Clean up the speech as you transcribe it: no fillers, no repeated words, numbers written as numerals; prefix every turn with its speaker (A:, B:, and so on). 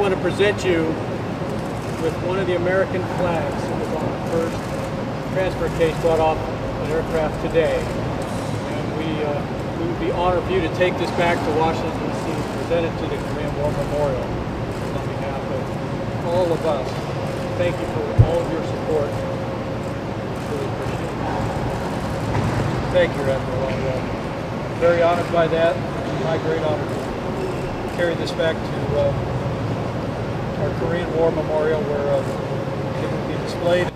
A: want to present you with one of the American flags that was on the first transfer case brought off an aircraft today. And we would be honored for you to take this back to Washington, D.C. and present it to the Korean War Memorial on behalf of all of us. Thank you for all of your support. Really appreciate it. Thank you, Admiral. I'm very honored by that. It's my great honor to carry this back to our Korean War Memorial where it will be displayed.